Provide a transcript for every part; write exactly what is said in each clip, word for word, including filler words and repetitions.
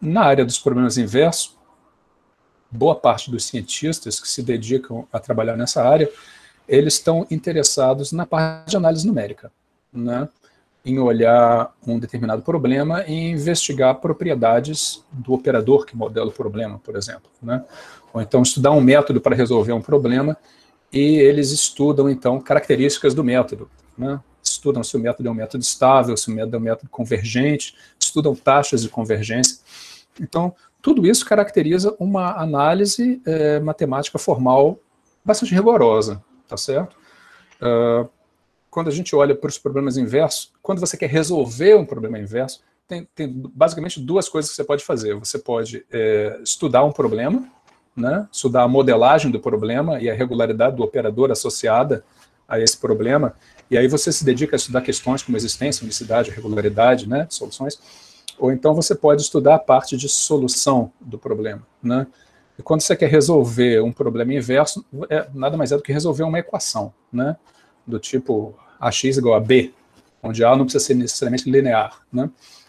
na área dos problemas inversos, boa parte dos cientistas que se dedicam a trabalhar nessa área, eles estão interessados na parte de análise numérica, né? Em olhar um determinado problema e investigar propriedades do operador que modela o problema, por exemplo, né? Ou então estudar um método para resolver um problema e eles estudam, então, características do método, né? Estudam se o método é um método estável, se o método é um método convergente, estudam taxas de convergência. Então, tudo isso caracteriza uma análise é, matemática formal bastante rigorosa, tá certo? Uh, quando a gente olha para os problemas inversos, quando você quer resolver um problema inverso, tem, tem basicamente duas coisas que você pode fazer. Você pode é, estudar um problema, né, estudar a modelagem do problema e a regularidade do operador associada a esse problema, e aí você se dedica a estudar questões como existência, unicidade, regularidade, né, de soluções, ou então você pode estudar a parte de solução do problema, né? E quando você quer resolver um problema inverso, é, nada mais é do que resolver uma equação, né? Do tipo ax igual a b, onde A não precisa ser necessariamente linear, né?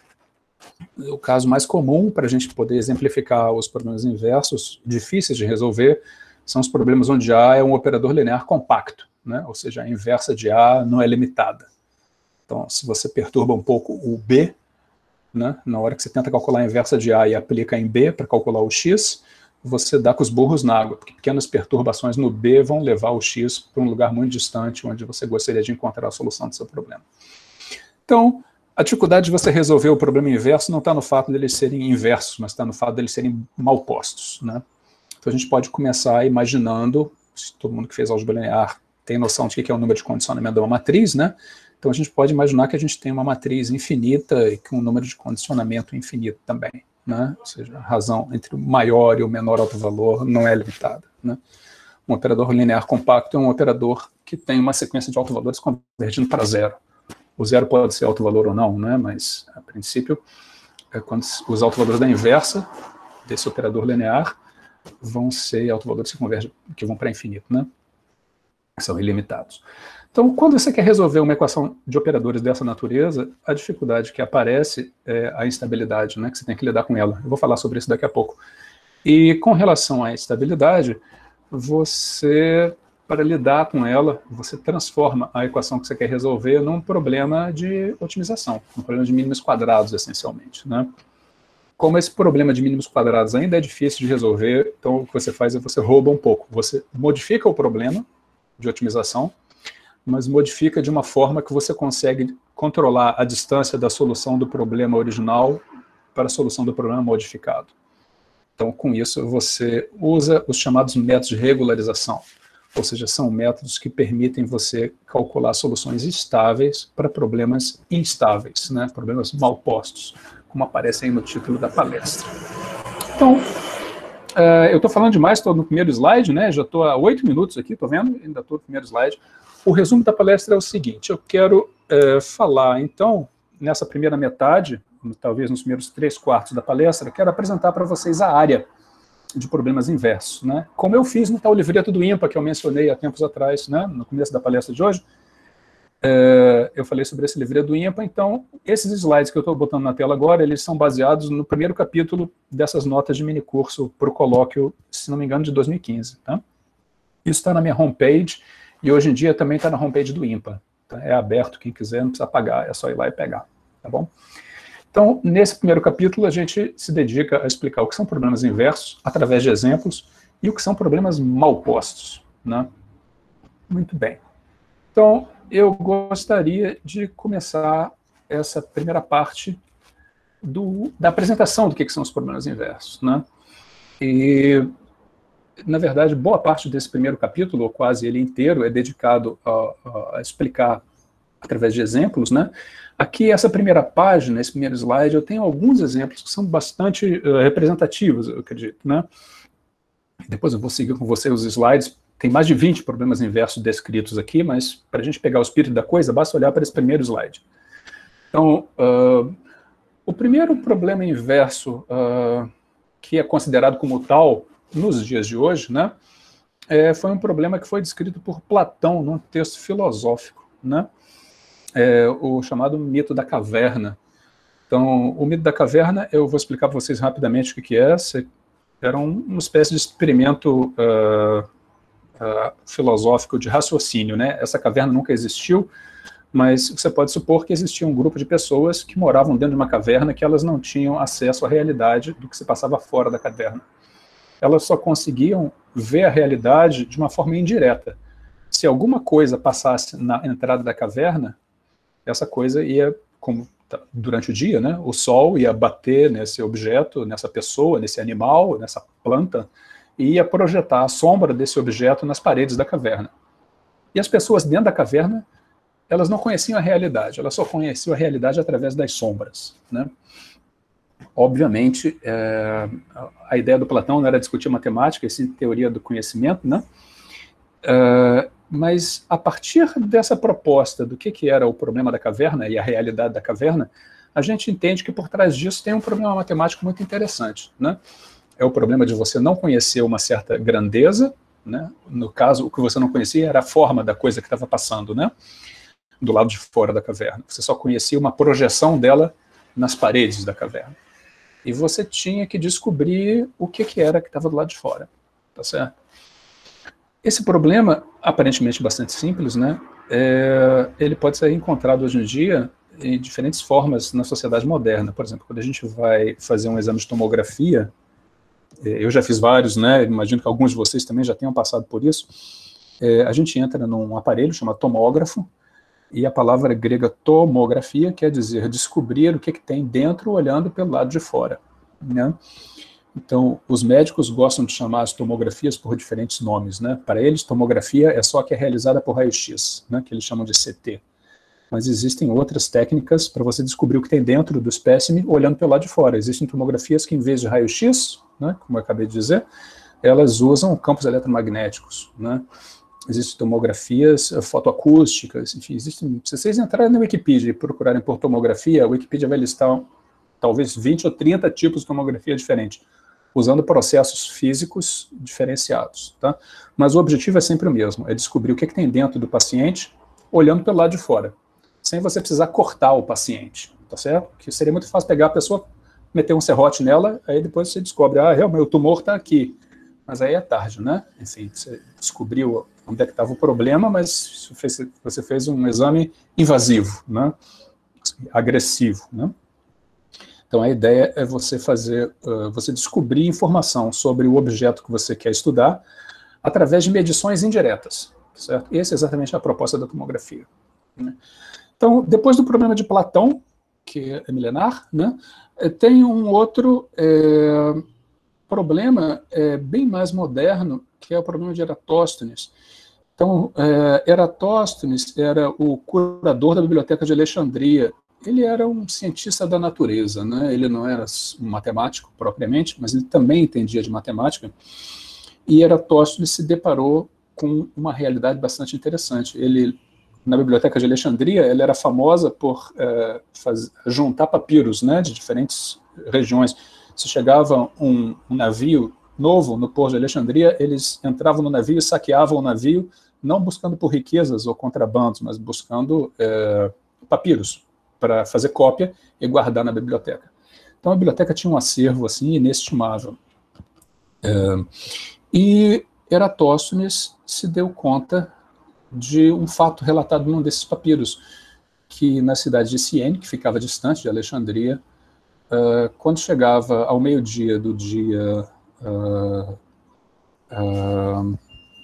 O caso mais comum para a gente poder exemplificar os problemas inversos difíceis de resolver são os problemas onde A é um operador linear compacto, né? Ou seja, a inversa de A não é limitada. Então, se você perturba um pouco o B, né, na hora que você tenta calcular a inversa de A e aplica em B para calcular o X, você dá com os burros na água, porque pequenas perturbações no B vão levar o X para um lugar muito distante, onde você gostaria de encontrar a solução do seu problema. Então, a dificuldade de você resolver o problema inverso não está no fato deles serem inversos, mas está no fato deles serem mal postos, né? Então, a gente pode começar imaginando, se todo mundo que fez álgebra linear tem noção de que é o número de condicionamento de uma matriz, né? Então, a gente pode imaginar que a gente tem uma matriz infinita e com um número de condicionamento infinito também, né? Ou seja, a razão entre o maior e o menor autovalor não é limitada, né? Um operador linear compacto é um operador que tem uma sequência de autovalores convergindo para zero. O zero pode ser autovalor ou não, né? Mas, a princípio, é quando os autovalores da inversa desse operador linear vão ser autovalores que convergem, que vão para infinito, né? São ilimitados. Então, quando você quer resolver uma equação de operadores dessa natureza, a dificuldade que aparece é a instabilidade, né, que você tem que lidar com ela. Eu vou falar sobre isso daqui a pouco. E com relação à instabilidade, você, para lidar com ela, você transforma a equação que você quer resolver num problema de otimização, um problema de mínimos quadrados, essencialmente, né? Como esse problema de mínimos quadrados ainda é difícil de resolver, então o que você faz é você rouba um pouco. Você modifica o problema de otimização, mas modifica de uma forma que você consegue controlar a distância da solução do problema original para a solução do problema modificado. Então, com isso, você usa os chamados métodos de regularização, ou seja, são métodos que permitem você calcular soluções estáveis para problemas instáveis, né? Problemas mal postos, como aparece aí no título da palestra. Então, uh, eu estou falando demais, estou no primeiro slide, né? Já estou há oito minutos aqui, estou vendo? Ainda estou no primeiro slide. O resumo da palestra é o seguinte: eu quero é, falar, então, nessa primeira metade, talvez nos primeiros três quartos da palestra, quero apresentar para vocês a área de problemas inversos, né? Como eu fiz no tal livreto do IMPA, que eu mencionei há tempos atrás, né? No começo da palestra de hoje, é, eu falei sobre esse livreto do IMPA, então, esses slides que eu estou botando na tela agora, eles são baseados no primeiro capítulo dessas notas de minicurso para o colóquio, se não me engano, de dois mil e quinze, tá? Isso está na minha homepage, e hoje em dia também está na homepage do IMPA. Tá? É aberto, quem quiser, não precisa pagar, é só ir lá e pegar, tá bom? Então, nesse primeiro capítulo, a gente se dedica a explicar o que são problemas inversos, através de exemplos, e o que são problemas mal postos, né? Muito bem. Então, eu gostaria de começar essa primeira parte do, da apresentação do que, que são os problemas inversos, né? E, na verdade, boa parte desse primeiro capítulo, ou quase ele inteiro, é dedicado a, a, a explicar através de exemplos, né? Aqui, essa primeira página, esse primeiro slide, eu tenho alguns exemplos que são bastante uh, representativos, eu acredito, né? Depois eu vou seguir com vocês os slides. Tem mais de vinte problemas inversos descritos aqui, mas para a gente pegar o espírito da coisa, basta olhar para esse primeiro slide. Então, uh, o primeiro problema inverso uh, que é considerado como tal nos dias de hoje, né, é, foi um problema que foi descrito por Platão num texto filosófico, né, é, o chamado mito da caverna. Então, o mito da caverna, eu vou explicar para vocês rapidamente o que, que é. Era um, uma espécie de experimento uh, uh, filosófico de raciocínio, né? Essa caverna nunca existiu, mas você pode supor que existia um grupo de pessoas que moravam dentro de uma caverna que elas não tinham acesso à realidade do que se passava fora da caverna. Elas só conseguiam ver a realidade de uma forma indireta. Se alguma coisa passasse na entrada da caverna, essa coisa ia, como durante o dia, né, o sol ia bater nesse objeto, nessa pessoa, nesse animal, nessa planta, e ia projetar a sombra desse objeto nas paredes da caverna. E as pessoas dentro da caverna, elas não conheciam a realidade, elas só conheciam a realidade através das sombras, né? Obviamente, é, a ideia do Platão não era discutir matemática, e sim teoria do conhecimento, né? É, mas a partir dessa proposta do que, que era o problema da caverna e a realidade da caverna, a gente entende que por trás disso tem um problema matemático muito interessante, né? É o problema de você não conhecer uma certa grandeza, né? No caso, o que você não conhecia era a forma da coisa que estava passando, né? Do lado de fora da caverna. Você só conhecia uma projeção dela nas paredes da caverna. E você tinha que descobrir o que, que era que estava do lado de fora, tá certo? Esse problema, aparentemente bastante simples, né, é, ele pode ser encontrado hoje em dia em diferentes formas na sociedade moderna. Por exemplo, quando a gente vai fazer um exame de tomografia, eu já fiz vários, né, imagino que alguns de vocês também já tenham passado por isso, é, a gente entra num aparelho chamado tomógrafo, e a palavra grega tomografia quer dizer descobrir o que, que tem dentro olhando pelo lado de fora, né? Então, os médicos gostam de chamar as tomografias por diferentes nomes, né? Para eles, tomografia é só que é realizada por raio-x, né? Que eles chamam de C T. Mas existem outras técnicas para você descobrir o que tem dentro do espécime olhando pelo lado de fora. Existem tomografias que, em vez de raio-x, né, como eu acabei de dizer, elas usam campos eletromagnéticos, né? Existem tomografias fotoacústicas, enfim, existem... Se vocês entrarem na Wikipedia e procurarem por tomografia, a Wikipedia vai listar talvez vinte ou trinta tipos de tomografia diferentes, usando processos físicos diferenciados, tá? Mas o objetivo é sempre o mesmo, é descobrir o que, que tem dentro do paciente, olhando pelo lado de fora, sem você precisar cortar o paciente, tá certo? Que seria muito fácil pegar a pessoa, meter um serrote nela, aí depois você descobre, ah, realmente, o tumor está aqui. Mas aí é tarde, né? Enfim, você descobriu onde é que estava o problema, mas você fez um exame invasivo, né? Agressivo, né? Então, a ideia é você fazer, uh, você descobrir informação sobre o objeto que você quer estudar através de medições indiretas, certo? Essa é exatamente a proposta da tomografia, né? Então, depois do problema de Platão, que é milenar, né, tem um outro é, problema é, bem mais moderno, que é o problema de Eratóstenes. Então, é, Eratóstenes era o curador da Biblioteca de Alexandria. Ele era um cientista da natureza, né? Ele não era um matemático propriamente, mas ele também entendia de matemática, e Eratóstenes se deparou com uma realidade bastante interessante. Ele, na Biblioteca de Alexandria, ele era famosa por é, faz, juntar papiros, né, de diferentes regiões. Se chegava um, um navio novo no porto de Alexandria, eles entravam no navio e saqueavam o navio, não buscando por riquezas ou contrabandos, mas buscando é, papiros, para fazer cópia e guardar na biblioteca. Então a biblioteca tinha um acervo assim inestimável. É, e Eratóstenes se deu conta de um fato relatado num desses papiros, que na cidade de Siene, que ficava distante de Alexandria, uh, quando chegava ao meio-dia do dia... Uh, uh,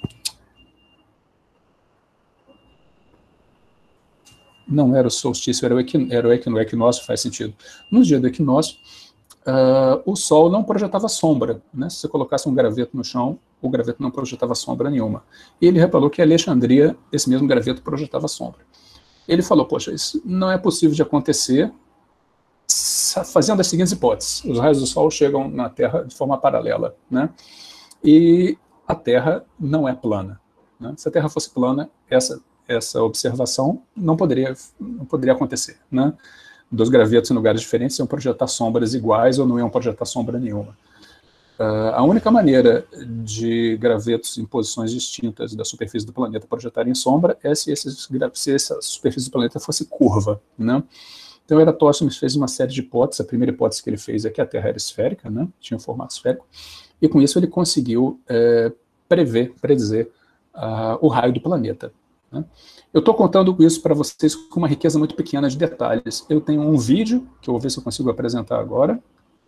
não era o solstício, era o, equin, era o equin, equinócio, faz sentido. No dia do equinócio, uh, o sol não projetava sombra, né? Se você colocasse um graveto no chão, o graveto não projetava sombra nenhuma. E ele reparou que em Alexandria, esse mesmo graveto projetava sombra. Ele falou, poxa, isso não é possível de acontecer fazendo as seguintes hipóteses. Os raios do sol chegam na Terra de forma paralela, né? E a Terra não é plana, né? Se a Terra fosse plana, essa... essa observação não poderia, não poderia acontecer, né? Dos gravetos em lugares diferentes iam projetar sombras iguais ou não iam projetar sombra nenhuma. Uh, a única maneira de gravetos em posições distintas da superfície do planeta projetarem sombra é se, esses, se essa superfície do planeta fosse curva, né? Então, Eratóstenes fez uma série de hipóteses. A primeira hipótese que ele fez é que a Terra era esférica, né? Tinha um formato esférico, e com isso ele conseguiu é, prever, predizer uh, o raio do planeta, né? Eu estou contando isso para vocês com uma riqueza muito pequena de detalhes. Eu tenho um vídeo, que eu vou ver se eu consigo apresentar agora.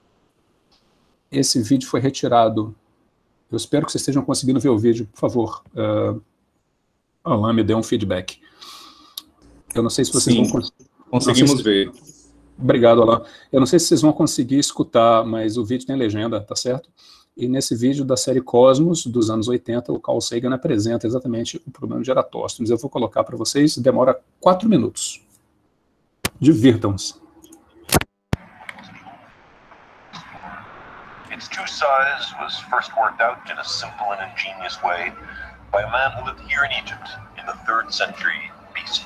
Esse vídeo foi retirado. Eu espero que vocês estejam conseguindo ver o vídeo, por favor. Uh, Alain, me dê um feedback. Eu não sei se vocês Sim, vão conseguir. conseguimos se... ver. Obrigado, Alain. Eu não sei se vocês vão conseguir escutar, mas o vídeo tem legenda, tá certo? E nesse vídeo da série Cosmos, dos anos oitenta, o Carl Sagan apresenta exatamente o problema de Eratóstenes. Eu vou colocar para vocês, demora quatro minutos. Divirtam-se. Its true size was first worked out in a simple and ingenious way by a man who lived here in Egypt in the third century B C.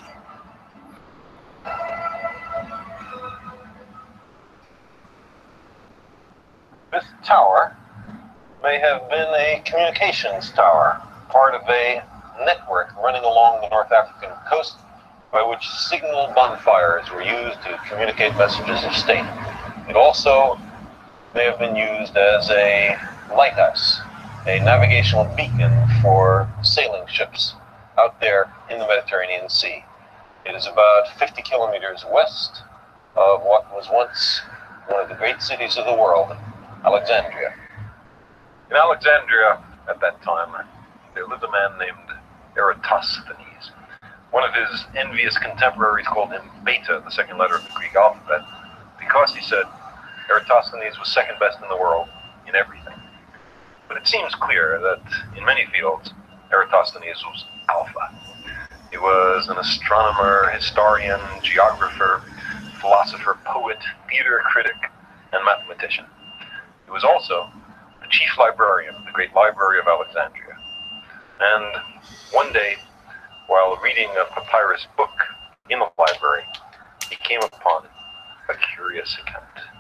This tower may have been a communications tower, part of a network running along the North African coast by which signal bonfires were used to communicate messages of state. It also may have been used as a lighthouse, a navigational beacon for sailing ships out there in the Mediterranean Sea. It is about fifty kilometers west of what was once one of the great cities of the world, Alexandria. In Alexandria, at that time, there lived a man named Eratosthenes. One of his envious contemporaries called him Beta, the second letter of the Greek alphabet, because he said Eratosthenes was second best in the world in everything. But it seems clear that in many fields, Eratosthenes was alpha. He was an astronomer, historian, geographer, philosopher, poet, theater critic, and mathematician. He was also the chief librarian of the great library of Alexandria. And one day, while reading a papyrus book in the library, he came upon a curious account.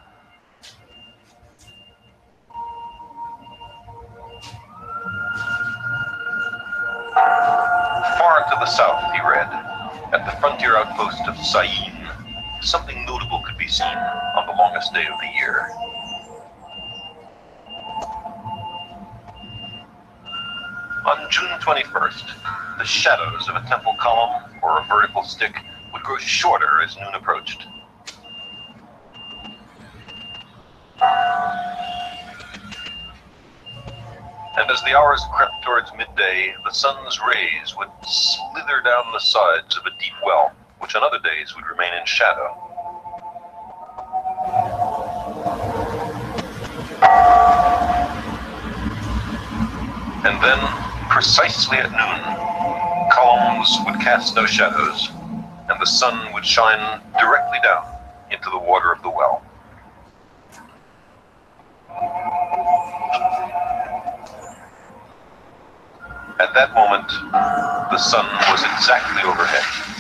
Far to the south, he read, at the frontier outpost of Syene, something notable could be seen on the longest day of the year. On June twenty-first, the shadows of a temple column or a vertical stick would grow shorter as noon approached. And as the hours crept towards midday, the sun's rays would slither down the sides of a deep well, which on other days would remain in shadow. And then, precisely at noon, columns would cast no shadows, and the sun would shine directly down into the water of the well. At that moment, the sun was exactly overhead.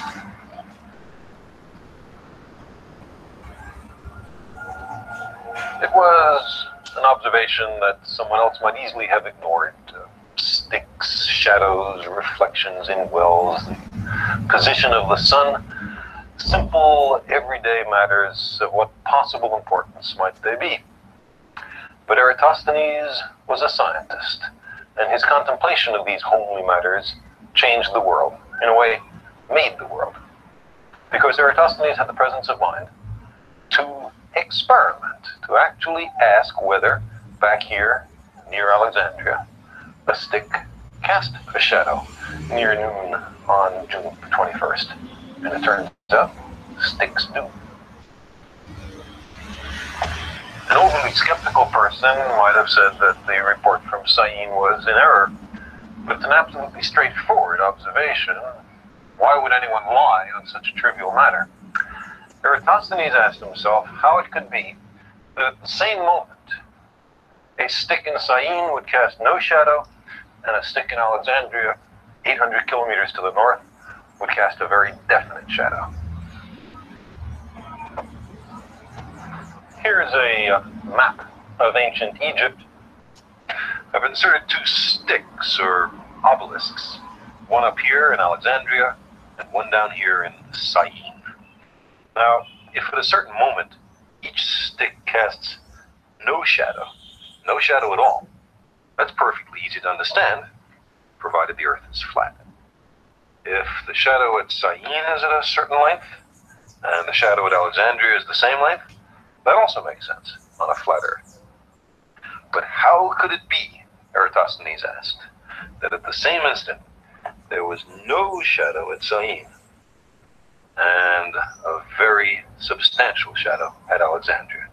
It was an observation that someone else might easily have ignored. Uh, sticks, shadows, reflections in wells, the position of the sun, simple, everyday matters of what possible importance might they be. But Eratosthenes was a scientist, and his contemplation of these homely matters changed the world, in a way, made the world. Because Eratosthenes had the presence of mind to experiment, to actually ask whether, back here, near Alexandria, a stick cast a shadow near noon on June twenty-first. And it turns out, sticks do. An overly skeptical person might have said that the report from Syene was in error, but it's an absolutely straightforward observation. Why would anyone lie on such a trivial matter? Eratosthenes asked himself how it could be that at the same moment, a stick in Syene would cast no shadow, and a stick in Alexandria, eight hundred kilometers to the north, would cast a very definite shadow. Here's a uh, map of ancient Egypt. I've inserted two sticks, or obelisks, one up here in Alexandria, and one down here in Syene. Now, if at a certain moment each stick casts no shadow, no shadow at all, that's perfectly easy to understand, provided the Earth is flat. If the shadow at Syene is at a certain length, and the shadow at Alexandria is the same length, that also makes sense on a flat Earth. But how could it be, Eratosthenes asked, that at the same instant there was no shadow at Syene and a very substantial shadow at Alexandria?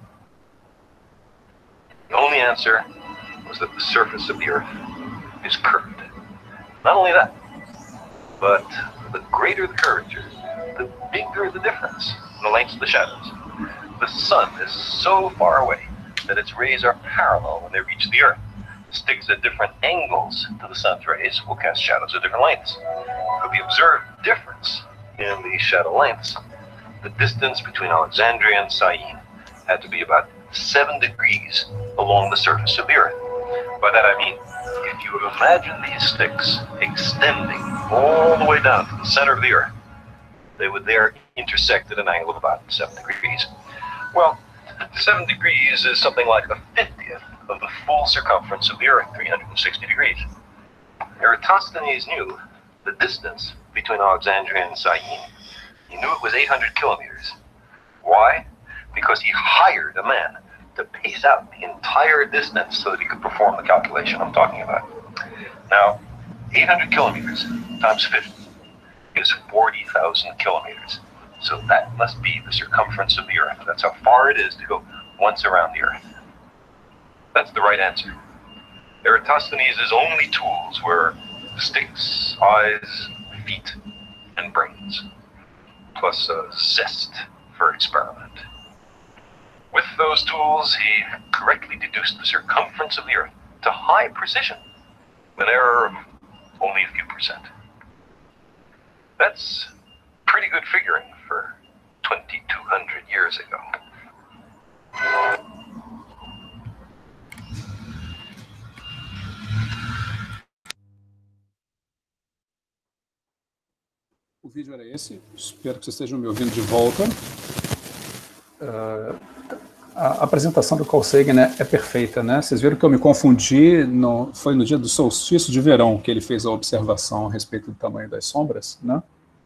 The only answer was that the surface of the Earth is curved. Not only that, but the greater the curvature, the bigger the difference in the lengths of the shadows. The sun is so far away that its rays are parallel when they reach the Earth. Sticks at different angles to the sun's rays will cast shadows at different lengths. For the observed difference in the shadow lengths, the distance between Alexandria and Syene had to be about seven degrees along the surface of the Earth. By that I mean, if you would imagine these sticks extending all the way down to the center of the Earth, they would there intersect at an angle of about seven degrees. Well, seven degrees is something like a fiftieth of the full circumference of the Earth, three hundred sixty degrees. Eratosthenes knew the distance between Alexandria and Syene. He knew it was eight hundred kilometers. Why? Because he hired a man to pace out the entire distance so that he could perform the calculation I'm talking about. Now, eight hundred kilometers times fifty is forty thousand kilometers. So that must be the circumference of the Earth. That's how far it is to go once around the Earth. That's the right answer. Eratosthenes' only tools were sticks, eyes, feet, and brains, plus a zest for experiment. With those tools, he correctly deduced the circumference of the Earth to high precision, an error of only a few percent. That's pretty good figuring for twenty-two hundred years ago. O vídeo era esse, espero que vocês estejam me ouvindo de volta. Uh, a apresentação do Carl Sagan, né, é perfeita, né? Vocês viram que eu me confundi, no, foi no dia do solstício de verão que ele fez a observação a respeito do tamanho das sombras, né?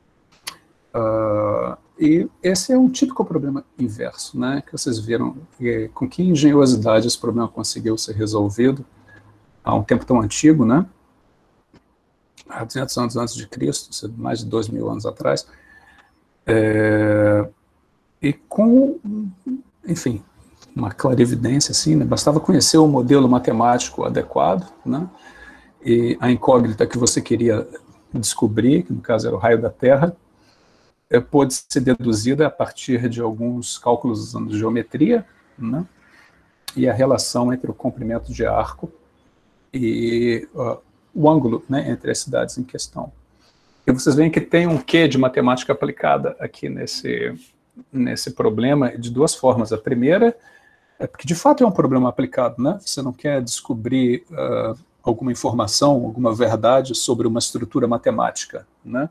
Uh, e esse é um típico problema inverso, né? Que vocês viram e, com que engenhosidade esse problema conseguiu ser resolvido há um tempo tão antigo, né? Há duzentos anos antes de Cristo, mais de dois mil anos atrás, é, e com, enfim, uma clarividência, assim, né? Bastava conhecer o modelo matemático adequado, né? E a incógnita que você queria descobrir, que no caso era o raio da Terra, é, pôde ser deduzida a partir de alguns cálculos usando geometria, né? E a relação entre o comprimento de arco e uh, o ângulo, né, entre as cidades em questão. E vocês veem que tem um quê de matemática aplicada aqui nesse, nesse problema de duas formas. A primeira é porque de fato é um problema aplicado, né? Você não quer descobrir uh, alguma informação, alguma verdade sobre uma estrutura matemática, né?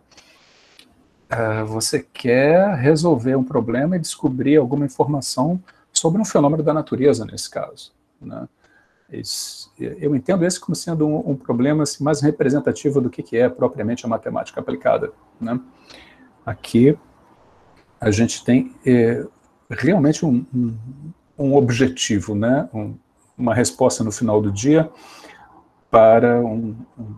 Uh, você quer resolver um problema e descobrir alguma informação sobre um fenômeno da natureza, nesse caso, né? Isso, eu entendo esse como sendo um, um problema assim, mais representativo do que, que é propriamente a matemática aplicada, né? Aqui a gente tem é, realmente um, um, um objetivo, né? um, uma resposta no final do dia para um, um,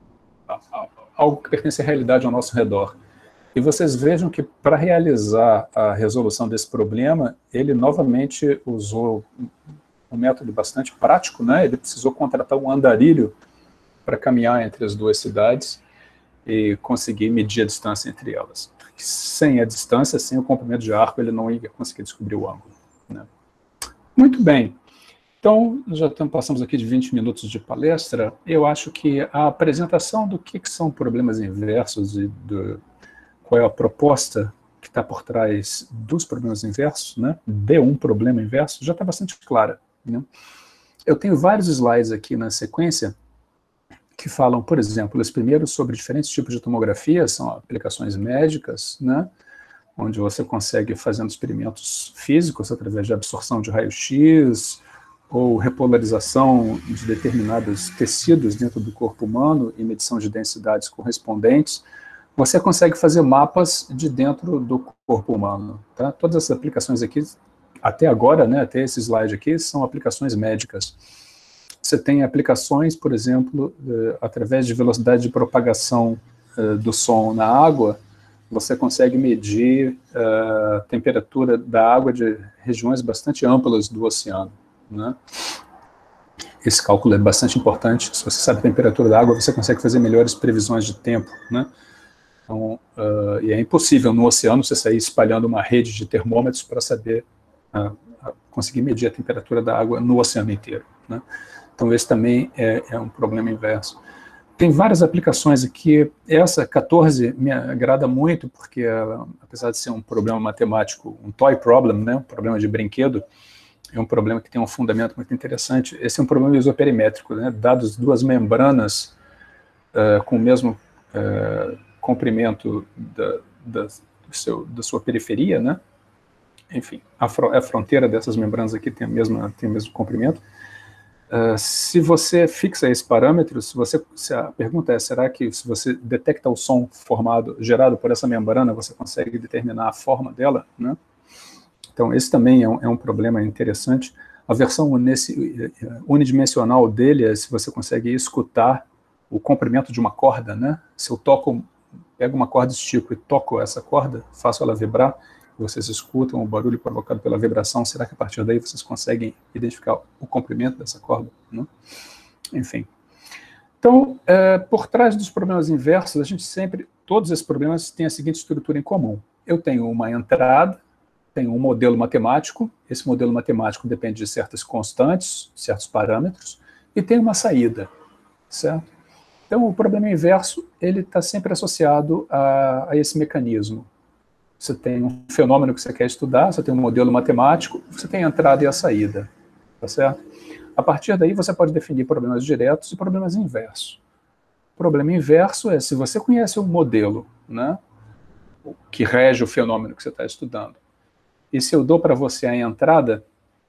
algo que pertence à realidade ao nosso redor. E vocês vejam que para realizar a resolução desse problema, ele novamente usou um método bastante prático, né? Ele precisou contratar um andarilho para caminhar entre as duas cidades e conseguir medir a distância entre elas. Sem a distância, sem o comprimento de arco, ele não ia conseguir descobrir o ângulo, né? Muito bem. Então, já estamos, passamos aqui de vinte minutos de palestra. Eu acho que a apresentação do que, que são problemas inversos e do, qual é a proposta que está por trás dos problemas inversos, né? De um problema inverso, já está bastante clara, né? Eu tenho vários slides aqui na sequência que falam, por exemplo, os primeiros sobre diferentes tipos de tomografia, são aplicações médicas, né? onde você consegue, fazendo experimentos físicos, através de absorção de raio-x, ou repolarização de determinados tecidos dentro do corpo humano e medição de densidades correspondentes, você consegue fazer mapas de dentro do corpo humano. Tá? Todas essas aplicações aqui, até agora, né, até esse slide aqui, são aplicações médicas. Você tem aplicações, por exemplo, eh, através de velocidade de propagação eh, do som na água, você consegue medir uh, a temperatura da água de regiões bastante amplas do oceano, né? Esse cálculo é bastante importante. Se você sabe a temperatura da água, você consegue fazer melhores previsões de tempo, né? Então, uh, e é impossível no oceano você sair espalhando uma rede de termômetros para saber, uh, conseguir medir a temperatura da água no oceano inteiro, né? Então esse também é, é um problema inverso. Tem várias aplicações aqui. Essa, quatorze, me agrada muito, porque ela, apesar de ser um problema matemático, um toy problem, né, um problema de brinquedo, é um problema que tem um fundamento muito interessante. Esse é um problema isoperimétrico, né, dados duas membranas uh, com o mesmo uh, comprimento da, da, do seu, da sua periferia, né, enfim, a, fro a fronteira dessas membranas aqui tem, a mesma, tem o mesmo comprimento. Uh, se você fixa esse parâmetro, se você, se a pergunta é, será que se você detecta o som formado, gerado por essa membrana, você consegue determinar a forma dela, né? Então esse também é um, é um problema interessante. A versão nesse, unidimensional dele é se você consegue escutar o comprimento de uma corda, né? Se eu toco, pego uma corda, estico e toco essa corda, faço ela vibrar, vocês escutam o barulho provocado pela vibração, será que a partir daí vocês conseguem identificar o comprimento dessa corda, né? Enfim. Então, é, por trás dos problemas inversos, a gente sempre, todos esses problemas têm a seguinte estrutura em comum. Eu tenho uma entrada, tenho um modelo matemático, esse modelo matemático depende de certas constantes, certos parâmetros, e tem uma saída, certo? Então, o problema inverso, ele está sempre associado a, a esse mecanismo. Você tem um fenômeno que você quer estudar, você tem um modelo matemático, você tem a entrada e a saída, tá certo? A partir daí você pode definir problemas diretos e problemas inversos. O problema inverso é se você conhece um modelo, né, que rege o fenômeno que você está estudando, e se eu dou para você a entrada,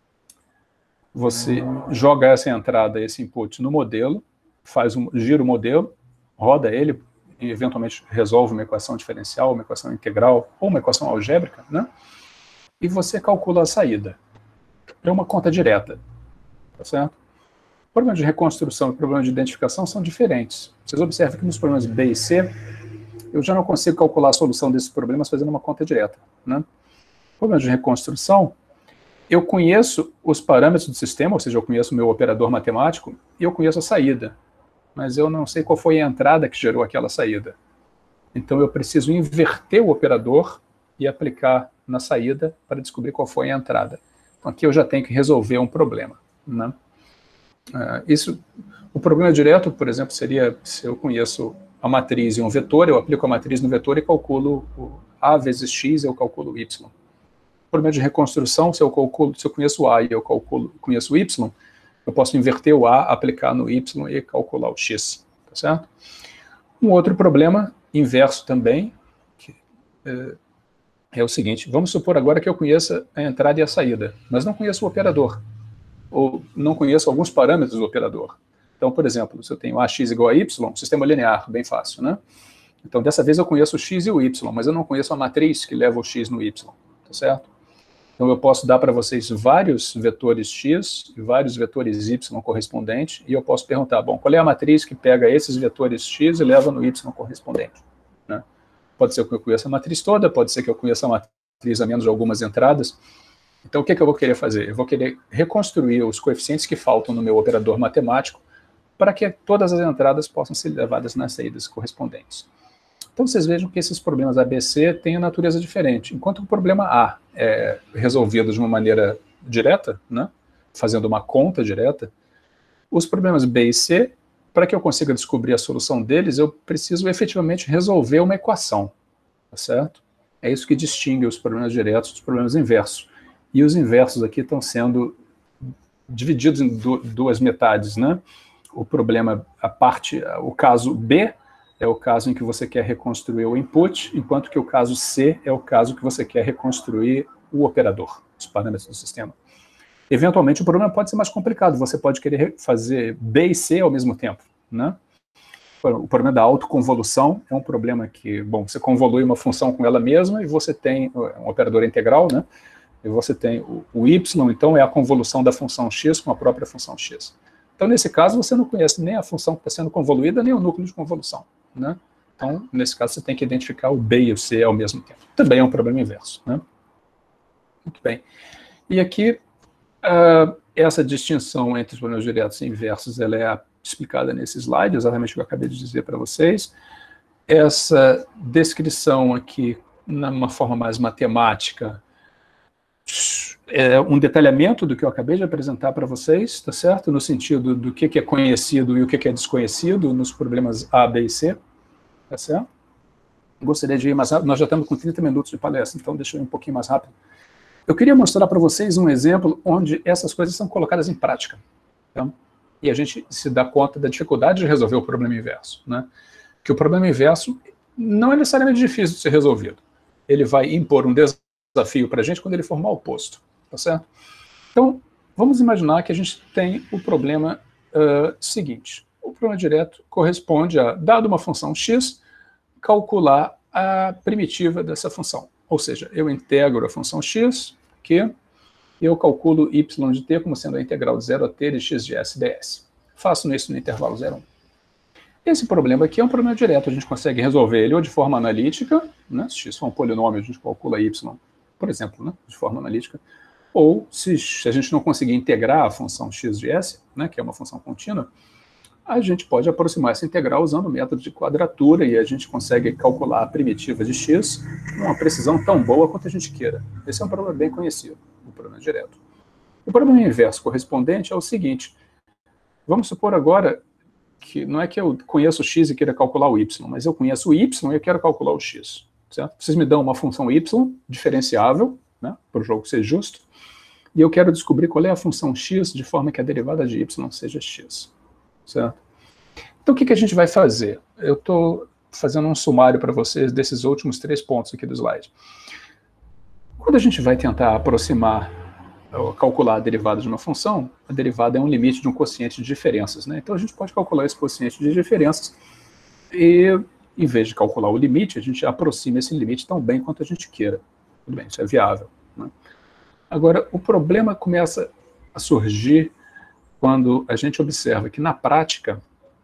você joga essa entrada, esse input no modelo, faz um, gira o modelo, roda ele, e eventualmente resolve uma equação diferencial, uma equação integral, ou uma equação algébrica, né? E você calcula a saída. É uma conta direta, tá certo? O problema de reconstrução e o problema de identificação são diferentes. Vocês observam que nos problemas B e C, eu já não consigo calcular a solução desses problemas fazendo uma conta direta, né? O problema de reconstrução, eu conheço os parâmetros do sistema, ou seja, eu conheço o meu operador matemático, e eu conheço a saída, mas eu não sei qual foi a entrada que gerou aquela saída. Então eu preciso inverter o operador e aplicar na saída para descobrir qual foi a entrada. Então aqui eu já tenho que resolver um problema, né? Uh, isso, o problema direto, por exemplo, seria se eu conheço a matriz e um vetor, eu aplico a matriz no vetor e calculo o A vezes X, eu calculo Y. O problema de reconstrução, se eu, calculo, se eu conheço o A e eu calculo, conheço o Y, eu posso inverter o A, aplicar no Y e calcular o X, tá certo? Um outro problema inverso também, que, é, é o seguinte, vamos supor agora que eu conheça a entrada e a saída, mas não conheço o operador, ou não conheço alguns parâmetros do operador. Então, por exemplo, se eu tenho A x igual a Y, sistema linear, bem fácil, né? Então, dessa vez eu conheço o X e o Y, mas eu não conheço a matriz que leva o X no Y, tá certo? Então eu posso dar para vocês vários vetores X e vários vetores Y correspondentes, e eu posso perguntar, bom, qual é a matriz que pega esses vetores X e leva no Y correspondente, né? Pode ser que eu conheça a matriz toda, pode ser que eu conheça a matriz a menos de algumas entradas. Então o que, que eu vou querer fazer? Eu vou querer reconstruir os coeficientes que faltam no meu operador matemático para que todas as entradas possam ser levadas nas saídas correspondentes. Então vocês vejam que esses problemas A B C têm a natureza diferente. Enquanto o problema A é resolvido de uma maneira direta, né, fazendo uma conta direta, os problemas B e C, para que eu consiga descobrir a solução deles, eu preciso efetivamente resolver uma equação, tá certo? É isso que distingue os problemas diretos dos problemas inversos. E os inversos aqui estão sendo divididos em duas metades, né? O problema, a parte, o caso B, é o caso em que você quer reconstruir o input, enquanto que o caso C é o caso que você quer reconstruir o operador, os parâmetros do sistema. Eventualmente, o problema pode ser mais complicado, você pode querer fazer B e C ao mesmo tempo, né? O problema da autoconvolução é um problema que, bom, você convolui uma função com ela mesma e você tem um operador integral, né? E você tem o, o y, então é a convolução da função x com a própria função x. Então, nesse caso, você não conhece nem a função que está sendo convoluída, nem o núcleo de convolução, né? Então, nesse caso, você tem que identificar o B e o C ao mesmo tempo. Também é um problema inverso, né? Muito bem. E aqui, uh, essa distinção entre os problemas diretos e inversos, ela é explicada nesse slide, exatamente o que eu acabei de dizer para vocês. Essa descrição aqui, numa forma mais matemática, é um detalhamento do que eu acabei de apresentar para vocês, tá certo? No sentido do que é conhecido e o que é desconhecido nos problemas A, B e C, tá certo? Gostaria de ir mais rápido, nós já estamos com trinta minutos de palestra, então deixa eu ir um pouquinho mais rápido. Eu queria mostrar para vocês um exemplo onde essas coisas são colocadas em prática, tá? E a gente se dá conta da dificuldade de resolver o problema inverso, né? Que o problema inverso não é necessariamente difícil de ser resolvido. Ele vai impor um desafio para a gente quando ele for mal posto, tá certo? Então, vamos imaginar que a gente tem o problema uh, seguinte. O problema direto corresponde a, dado uma função x, calcular a primitiva dessa função. Ou seja, eu integro a função x, que eu calculo y de t como sendo a integral de zero a t de x de s ds. Faço isso no intervalo zero, um. Esse problema aqui é um problema direto, a gente consegue resolver ele ou de forma analítica, né? Se x for um polinômio, a gente calcula y, por exemplo, né? De forma analítica, ou se, se a gente não conseguir integrar a função x de s, né? Que é uma função contínua, a gente pode aproximar essa integral usando o método de quadratura e a gente consegue calcular a primitiva de x com uma precisão tão boa quanto a gente queira. Esse é um problema bem conhecido, o problema direto. O problema inverso correspondente é o seguinte: vamos supor agora que não é que eu conheço o x e queira calcular o y, mas eu conheço o y e eu quero calcular o x. Certo? Vocês me dão uma função y diferenciável, né, para o jogo ser justo, e eu quero descobrir qual é a função x de forma que a derivada de y seja x. Certo? Então, o que, que a gente vai fazer? Eu estou fazendo um sumário para vocês desses últimos três pontos aqui do slide. Quando a gente vai tentar aproximar, ou calcular a derivada de uma função, a derivada é um limite de um quociente de diferenças, né? Então, a gente pode calcular esse quociente de diferenças e, em vez de calcular o limite, a gente aproxima esse limite tão bem quanto a gente queira. Tudo bem, isso é viável, né? Agora, o problema começa a surgir quando a gente observa que, na prática,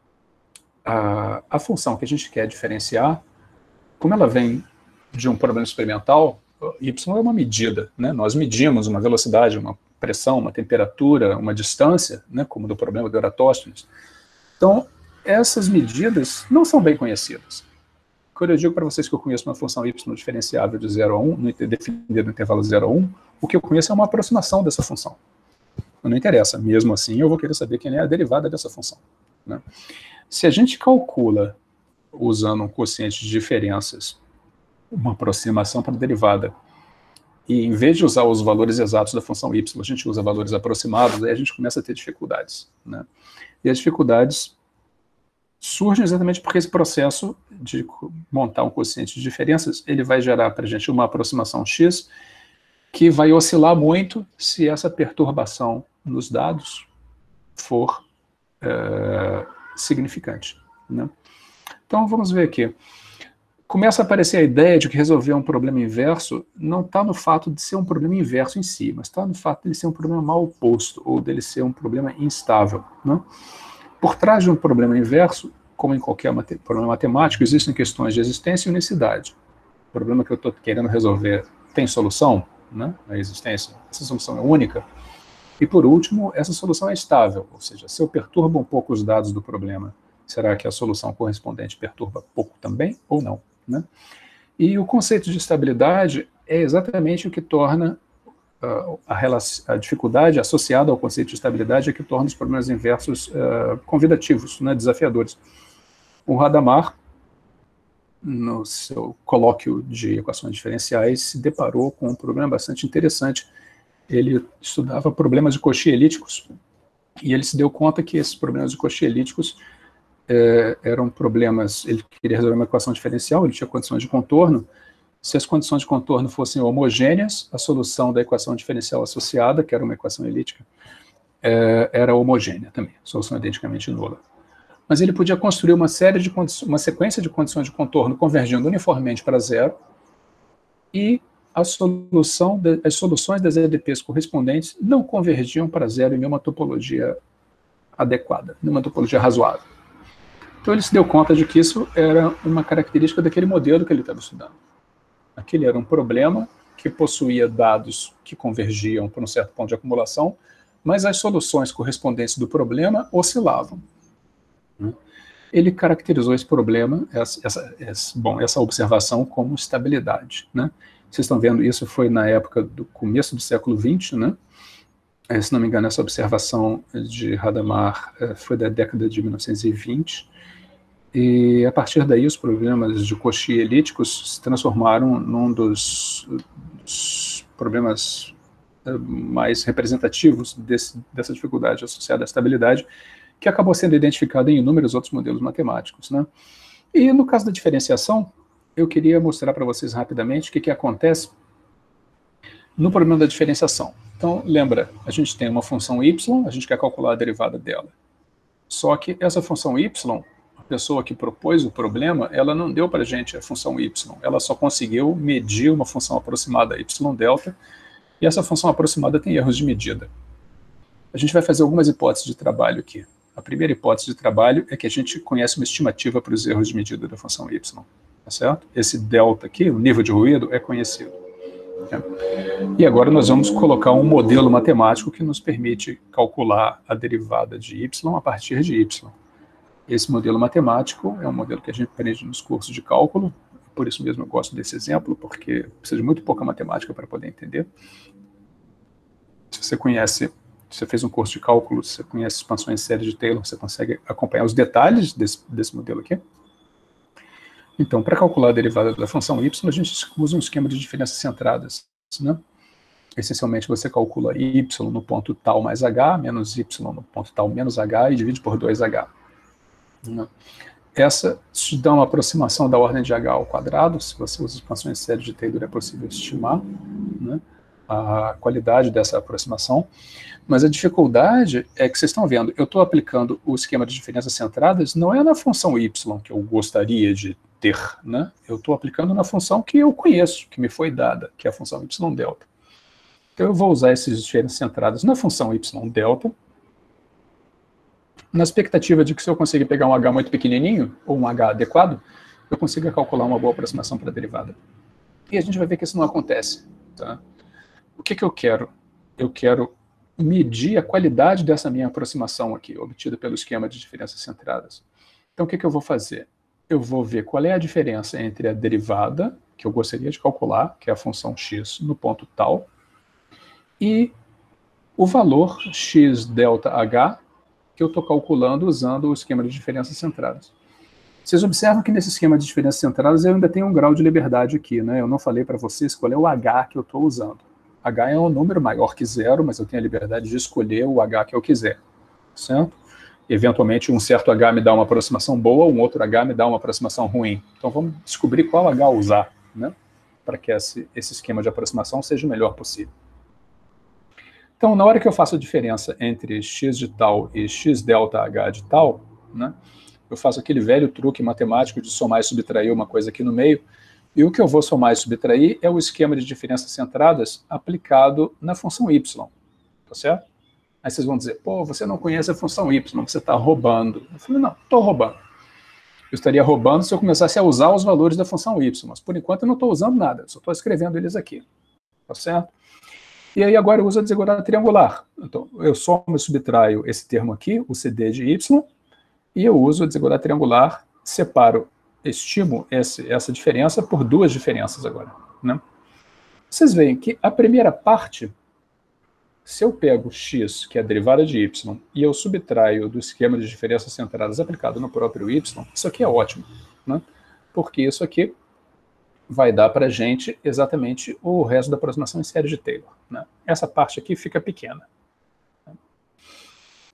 a, a função que a gente quer diferenciar, como ela vem de um problema experimental, y é uma medida, né? Nós medimos uma velocidade, uma pressão, uma temperatura, uma distância, né? Como do problema do Eratosthenes. Então, essas medidas não são bem conhecidas. Quando eu digo para vocês que eu conheço uma função y diferenciável de zero a um, definida no intervalo zero a um, o que eu conheço é uma aproximação dessa função. Não interessa, mesmo assim eu vou querer saber quem é a derivada dessa função, né? Se a gente calcula, usando um quociente de diferenças, uma aproximação para a derivada, e em vez de usar os valores exatos da função y, a gente usa valores aproximados, aí a gente começa a ter dificuldades, né? E as dificuldades surgem exatamente porque esse processo de montar um quociente de diferenças, ele vai gerar para a gente uma aproximação x, que vai oscilar muito se essa perturbação nos dados for é, significante, né? Então, vamos ver aqui. Começa a aparecer a ideia de que resolver um problema inverso não está no fato de ser um problema inverso em si, mas está no fato de ele ser um problema mal posto, ou dele ser um problema instável, né? Por trás de um problema inverso, como em qualquer mate- problema matemático, existem questões de existência e unicidade. O problema que eu estou querendo resolver tem solução, né? A existência, essa solução é única. E por último, essa solução é estável, ou seja, se eu perturbo um pouco os dados do problema, será que a solução correspondente perturba pouco também ou não, né? E o conceito de estabilidade é exatamente o que torna uh, a, a dificuldade associada ao conceito de estabilidade é que torna os problemas inversos uh, convidativos, né, desafiadores. O Hadamard, no seu colóquio de equações diferenciais, se deparou com um problema bastante interessante. Ele estudava problemas de Cauchy elípticos e ele se deu conta que esses problemas de Cauchy elípticos é, eram problemas, ele queria resolver uma equação diferencial, ele tinha condições de contorno. Se as condições de contorno fossem homogêneas, a solução da equação diferencial associada, que era uma equação elíptica, é, era homogênea também, solução identicamente nula. Mas ele podia construir uma série de uma sequência de condições de contorno convergindo uniformemente para zero, e a solução de, as soluções das E D Ps correspondentes não convergiam para zero em nenhuma topologia adequada, nenhuma topologia razoável. Então ele se deu conta de que isso era uma característica daquele modelo que ele estava estudando. Aquele era um problema que possuía dados que convergiam para um certo ponto de acumulação, mas as soluções correspondentes do problema oscilavam. Ele caracterizou esse problema, essa, essa, essa, bom, essa observação como estabilidade, né? Vocês estão vendo, isso foi na época do começo do século vinte, né? É, se não me engano, essa observação de Hadamard é, foi da década de mil novecentos e vinte, e a partir daí os problemas de Cauchy elípticos se transformaram num dos, dos problemas é, mais representativos desse, dessa dificuldade associada à estabilidade, que acabou sendo identificado em inúmeros outros modelos matemáticos, né? E no caso da diferenciação, eu queria mostrar para vocês rapidamente o que, que acontece no problema da diferenciação. Então, lembra, a gente tem uma função y, a gente quer calcular a derivada dela. Só que essa função y, a pessoa que propôs o problema, ela não deu para a gente a função y, ela só conseguiu medir uma função aproximada y delta, e essa função aproximada tem erros de medida. A gente vai fazer algumas hipóteses de trabalho aqui. A primeira hipótese de trabalho é que a gente conhece uma estimativa para os erros de medida da função y. Tá certo? Esse delta aqui, o nível de ruído, é conhecido. Né? E agora nós vamos colocar um modelo matemático que nos permite calcular a derivada de y a partir de y. Esse modelo matemático é um modelo que a gente aprende nos cursos de cálculo, por isso mesmo eu gosto desse exemplo, porque precisa de muito pouca matemática para poder entender. Se você conhece, se você fez um curso de cálculo, se você conhece expansões de série de Taylor, você consegue acompanhar os detalhes desse, desse modelo aqui. Então, para calcular a derivada da função y, a gente usa um esquema de diferenças centradas, né? Essencialmente, você calcula y no ponto tal mais h, menos y no ponto tal menos h, e divide por dois h. Né? Essa te dá uma aproximação da ordem de h ao quadrado. Se você usa expansões de série de Taylor, é possível estimar, né, a qualidade dessa aproximação. Mas a dificuldade é que vocês estão vendo, eu estou aplicando o esquema de diferenças centradas, não é na função y que eu gostaria de ter, né? Eu estou aplicando na função que eu conheço, que me foi dada, que é a função y delta. Então eu vou usar essas diferenças centradas na função y delta, na expectativa de que se eu conseguir pegar um h muito pequenininho, ou um h adequado, eu consiga calcular uma boa aproximação para a derivada. E a gente vai ver que isso não acontece. Tá? O que, que eu quero? Eu quero medir a qualidade dessa minha aproximação aqui, obtida pelo esquema de diferenças centradas. Então o que, que eu vou fazer? Eu vou ver qual é a diferença entre a derivada, que eu gostaria de calcular, que é a função x no ponto tal, e o valor x delta h, que eu estou calculando usando o esquema de diferenças centradas. Vocês observam que nesse esquema de diferenças centradas eu ainda tenho um grau de liberdade aqui, né? Eu não falei para vocês qual é o h que eu estou usando. H é um número maior que zero, mas eu tenho a liberdade de escolher o h que eu quiser, certo? Eventualmente um certo h me dá uma aproximação boa, um outro h me dá uma aproximação ruim. Então vamos descobrir qual h usar, né? Para que esse, esse esquema de aproximação seja o melhor possível. Então, na hora que eu faço a diferença entre x de tal e x delta h de tal, né, eu faço aquele velho truque matemático de somar e subtrair uma coisa aqui no meio, e o que eu vou somar e subtrair é o esquema de diferenças centradas aplicado na função y, tá certo? Aí vocês vão dizer, pô, você não conhece a função y, você está roubando. Eu falei, não, estou roubando. Eu estaria roubando se eu começasse a usar os valores da função y, mas por enquanto eu não estou usando nada, eu só estou escrevendo eles aqui, tá certo? E aí agora eu uso a desigualdade triangular. Então, eu somo e subtraio esse termo aqui, o C D de y, e eu uso a desigualdade triangular, separo, estimo esse, essa diferença por duas diferenças agora. Né? Vocês veem que a primeira parte, se eu pego x, que é a derivada de y, e eu subtraio do esquema de diferenças centradas aplicado no próprio y, isso aqui é ótimo, né? Porque isso aqui vai dar para a gente exatamente o resto da aproximação em série de Taylor. Né? Essa parte aqui fica pequena.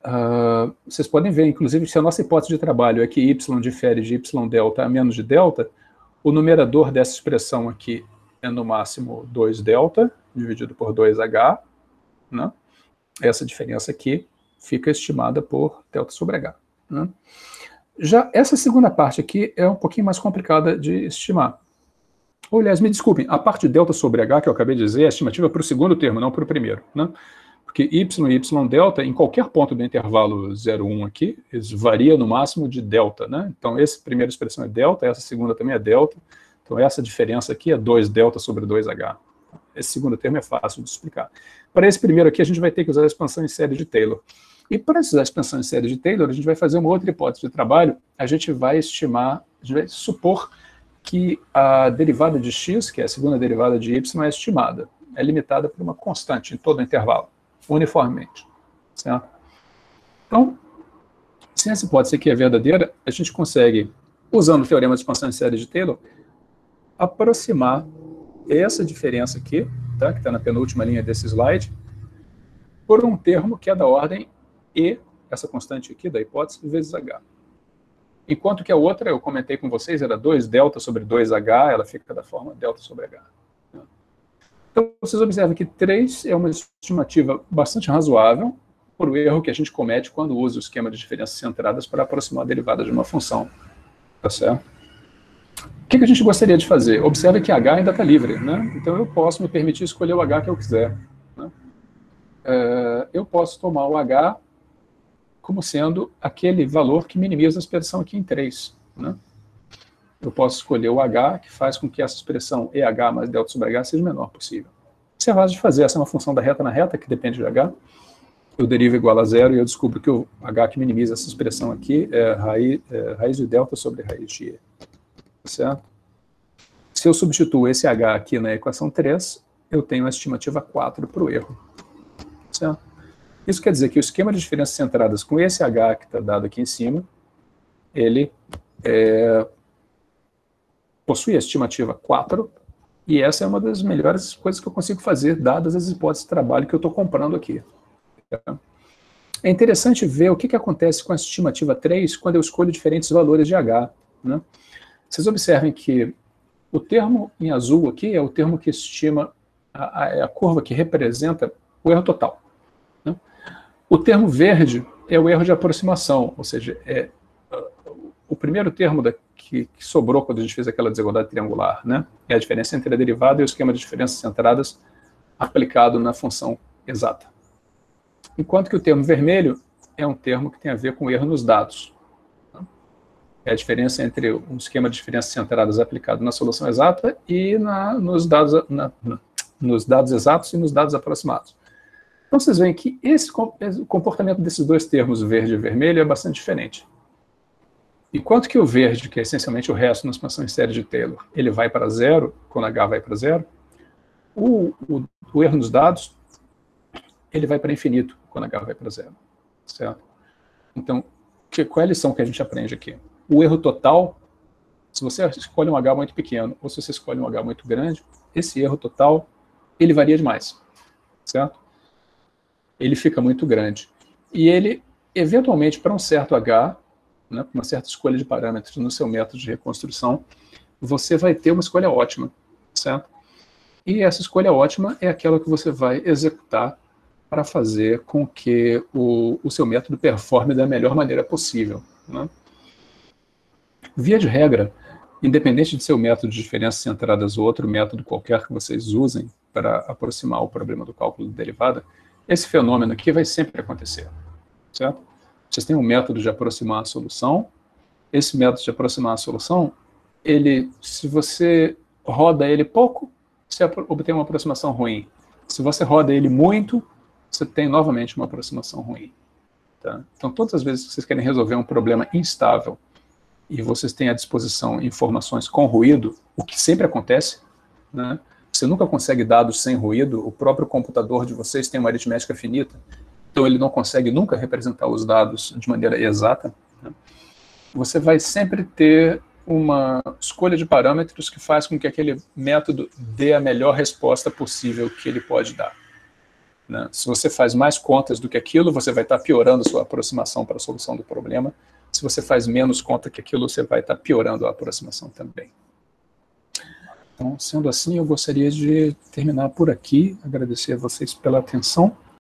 uh, vocês podem ver, inclusive, se a nossa hipótese de trabalho é que y difere de y delta a menos de delta, o numerador dessa expressão aqui é no máximo dois delta, dividido por dois h, né? Essa diferença aqui fica estimada por delta sobre h. Né? Já essa segunda parte aqui é um pouquinho mais complicada de estimar. Ou, aliás, me desculpem, a parte de delta sobre h que eu acabei de dizer é a estimativa para o segundo termo, não para o primeiro. Né? Porque y e y delta, em qualquer ponto do intervalo zero, um aqui, eles variam no máximo de delta. Né? Então, essa primeira expressão é delta, essa segunda também é delta. Então, essa diferença aqui é dois delta sobre dois h. Esse segundo termo é fácil de explicar. Para esse primeiro aqui, a gente vai ter que usar a expansão em série de Taylor. E para usar a expansão em série de Taylor, a gente vai fazer uma outra hipótese de trabalho. A gente vai estimar, a gente vai supor que a derivada de x, que é a segunda derivada de y, é estimada. É limitada por uma constante em todo o intervalo, uniformemente. Certo? Então, se essa hipótese aqui é verdadeira, a gente consegue, usando o teorema de expansão em série de Taylor, aproximar essa diferença aqui, tá, que está na penúltima linha desse slide, por um termo que é da ordem E, essa constante aqui da hipótese, vezes H. Enquanto que a outra, eu comentei com vocês, era dois delta sobre dois h, ela fica da forma delta sobre H. Então, vocês observam que três é uma estimativa bastante razoável por o erro que a gente comete quando usa o esquema de diferenças centradas para aproximar a derivada de uma função. Tá certo? O que, que a gente gostaria de fazer? Observe que H ainda está livre, né? Então eu posso me permitir escolher o H que eu quiser. Né? É, eu posso tomar o H como sendo aquele valor que minimiza a expressão aqui em três. Né? Eu posso escolher o H que faz com que essa expressão E H mais delta sobre H seja o menor possível. Isso é fácil de fazer, essa é uma função da reta na reta que depende de H. Eu derivo igual a zero e eu descubro que o H que minimiza essa expressão aqui é raiz, é, raiz de delta sobre raiz de E. Certo? Se eu substituo esse H aqui na equação três, eu tenho a estimativa quatro para o erro. Certo? Isso quer dizer que o esquema de diferenças centradas com esse H que está dado aqui em cima, ele é, possui a estimativa quatro, e essa é uma das melhores coisas que eu consigo fazer, dadas as hipóteses de trabalho que eu estou comprando aqui. É interessante ver o que, que acontece com a estimativa três quando eu escolho diferentes valores de H. Né? Vocês observem que o termo em azul aqui é o termo que estima a, a, a curva que representa o erro total. Né? O termo verde é o erro de aproximação, ou seja, é uh, o primeiro termo da, que, que sobrou quando a gente fez aquela desigualdade triangular. Né? É a diferença entre a derivada e o esquema de diferenças centradas aplicado na função exata. Enquanto que o termo vermelho é um termo que tem a ver com erro nos dados. É a diferença entre um esquema de diferenças centradas aplicado na solução exata e na, nos, dados, na, nos dados exatos e nos dados aproximados. Então vocês veem que esse, o comportamento desses dois termos, verde e vermelho, é bastante diferente. Enquanto que o verde, que é essencialmente o resto na expansão em série de Taylor, ele vai para zero, quando H vai para zero, o, o, o erro nos dados, ele vai para infinito, quando H vai para zero. Certo? Então, que, qual é a lição que a gente aprende aqui? O erro total, se você escolhe um H muito pequeno, ou se você escolhe um H muito grande, esse erro total, ele varia demais, certo? Ele fica muito grande. E ele, eventualmente, para um certo H, né, uma certa escolha de parâmetros no seu método de reconstrução, você vai ter uma escolha ótima, certo? E essa escolha ótima é aquela que você vai executar para fazer com que o, o seu método performe da melhor maneira possível, né? Via de regra, independente de seu método de diferenças centradas ou outro método qualquer que vocês usem para aproximar o problema do cálculo de derivada, esse fenômeno aqui vai sempre acontecer, certo? Vocês têm um método de aproximar a solução, esse método de aproximar a solução, ele, se você roda ele pouco, você obtém uma aproximação ruim. Se você roda ele muito, você tem novamente uma aproximação ruim. Tá? Então, todas as vezes que vocês querem resolver um problema instável, e vocês têm à disposição informações com ruído, o que sempre acontece, né? Você nunca consegue dados sem ruído, o próprio computador de vocês tem uma aritmética finita, então ele não consegue nunca representar os dados de maneira exata, né? Você vai sempre ter uma escolha de parâmetros que faz com que aquele método dê a melhor resposta possível que ele pode dar. né? Se você faz mais contas do que aquilo, você vai estar piorando a sua aproximação para a solução do problema. Se você faz menos conta que aquilo, você vai estar piorando a aproximação também. Então, sendo assim, eu gostaria de terminar por aqui, agradecer a vocês pela atenção.